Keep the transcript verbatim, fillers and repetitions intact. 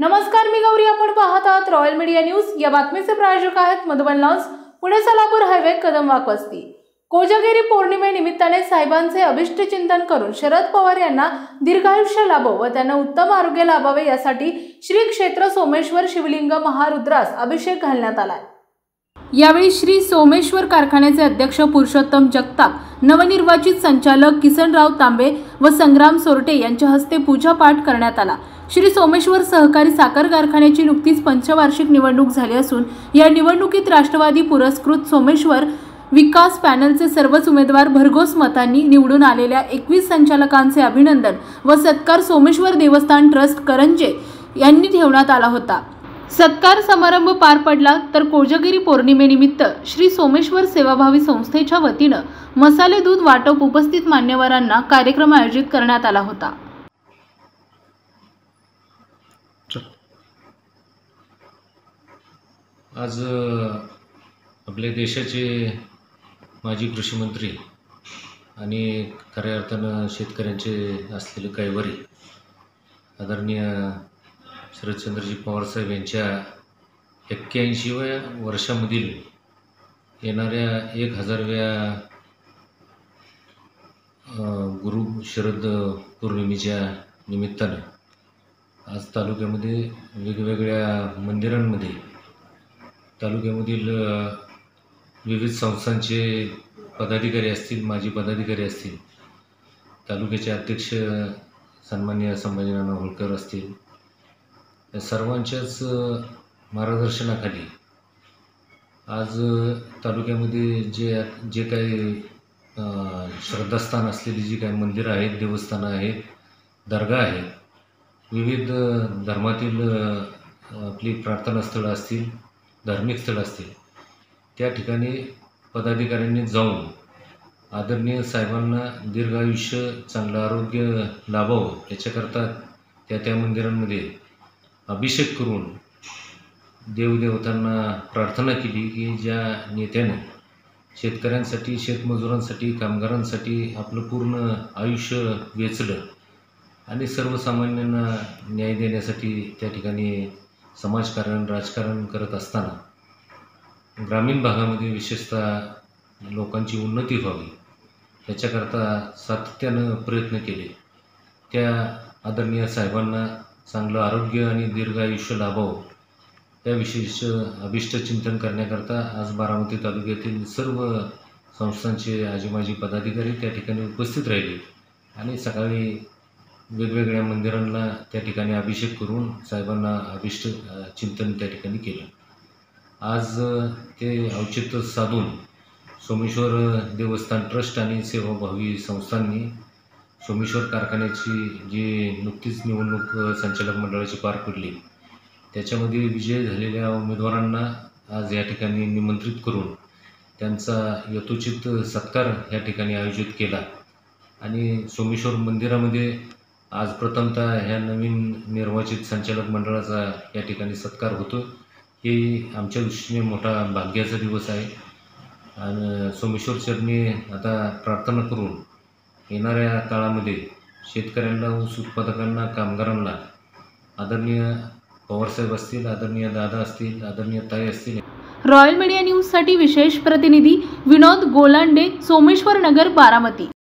नमस्कार, मी गौरी. आपण पाहत आहात रॉयल मीडिया न्यूज. या बातमीचे प्रायोजक आहेत मधुबन लॉन्स, पुणे सोलापूर हायवे, कदमवाक वस्ती. कोजागिरी पौर्णिमेनिमित्ताने साहेबांचे अभिष्ट चिंतन करून शरद पवार यांना दीर्घायुष्य लाभो व त्यांना उत्तम आरोग्य लाभावे यासाठी श्री क्षेत्र सोमेश्वर शिवलिंग महारुद्रास अभिषेक घालण्यात आलाय. यावेळी श्री सोमेश्वर कारखान्याचे अध्यक्ष पुरुषोत्तम जगताप, नवनिर्वाचित संचालक किसनराव तांबे व संग्राम सोरटे यांच्या हस्ते पूजापाठ करण्यात आला. श्री सोमेश्वर सहकारी साखर कारखान्याची नुकतीच पंचवार्षिक निवडणूक झाली असून या निवडणुकीत राष्ट्रवादी पुरस्कृत सोमेश्वर विकास पॅनलचे सर्वच उमेदवार भरघोस मतांनी निवडून आलेल्या एकवीस संचालकांचे अभिनंदन व सत्कार सोमेश्वर देवस्थान ट्रस्ट करंजे यांनी ठेवण्यात आला होता. सत्कार समारंभ पार पडला तर कोजागिरी पौर्णिमेनिमित्त श्री सोमेश्वर सेवाभावी संस्थेच्या वतीनं मसाले दूध वाटप उपस्थित मान्यवरांना कार्यक्रम आयोजित करण्यात आला होता. आज आपल्या देशाचे माजी कृषी मंत्री आणि खऱ्या अर्थानं शेतकऱ्यांचे असलेले कैवारी आदरणीय शरदचंद्रजी पवारसाहेब यांच्या एक्क्याऐंशीव्या वर्षामधील येणाऱ्या एक हजारव्या गुरु शरद पौर्णिमेच्या निमित्तानं आज तालुक्यामध्ये वेगवेगळ्या मंदिरांमध्ये तालुक्यामधील विविध संस्थांचे पदाधिकारी असतील, माजी पदाधिकारी असतील, तालुक्याचे अध्यक्ष सन्माननीय संभाजीनाना होळकर असतील, या सर्वांच्याच मार्गदर्शनाखाली आज तालुक्यामध्ये जे जे काही श्रद्धास्थान असलेली जी काही मंदिरं आहेत, देवस्थानं आहेत, दर्गा आहेत, विविध धर्मातील आपली प्रार्थनास्थळं असतील, धार्मिक स्थळं असतील, त्या ठिकाणी पदाधिकाऱ्यांनी जाऊन आदरणीय साहेबांना दीर्घायुष्य, चांगलं आरोग्य लाभावं याच्याकरता त्या त्या मंदिरांमध्ये अभिषेक करून देवदेवतांना प्रार्थना केली की ज्या नेत्याने शेतकऱ्यांसाठी, शेतमजुरांसाठी, कामगारांसाठी आपलं पूर्ण आयुष्य वेचलं आणि सर्वसामान्यांना न्याय देण्यासाठी त्या ठिकाणी समाजकारण, राजकारण करत असताना ग्रामीण भागामध्ये विशेषतः लोकांची उन्नती व्हावी याच्याकरता सातत्यानं प्रयत्न केले. त्या आदरणीय साहेबांना चांगलं आरोग्य आणि दीर्घायुष्य लाभावं या विशेष अभिष्ट चिंतन करण्याकरता आज बारामती तालुक्यातील सर्व संस्थांचे आजीमाजी पदाधिकारी त्या ठिकाणी उपस्थित राहिले आणि सकाळी वेगवेगळ्या मंदिरांना त्या ठिकाणी अभिषेक करून साहेबांना अभिष्ट चिंतन त्या ठिकाणी केलं. आज ते औचित्य साधून सोमेश्वर देवस्थान ट्रस्ट आणि सेवाभावी संस्थांनी सोमेश्वर कारखान्याची जी नुकतीच निवडणूक संचालक मंडळाची पार पडली त्याच्यामध्ये विजय झालेल्या उमेदवारांना आज या ठिकाणी निमंत्रित करून त्यांचा यथोचित सत्कार या ठिकाणी आयोजित केला आणि सोमेश्वर मंदिरामध्ये आज प्रथमतः ह्या नवीन निर्वाचित संचालक मंडळाचा या ठिकाणी सत्कार होतो. हे आमच्या दृष्टीने मोठा भाग्याचा दिवस आहे आणि सोमेश्वर चरणी आता प्रार्थना करून येणाऱ्या काळामध्ये शेतकऱ्यांना, ऊस उत्पादकांना, कामगारांना आदरणीय पवारसाहेब असतील, आदरणीय दादा असतील, आदरणीय ताई असतील. रॉयल मीडिया न्यूजसाठी विशेष प्रतिनिधी विनोद गोलांडे, सोमेश्वर नगर, बारामती.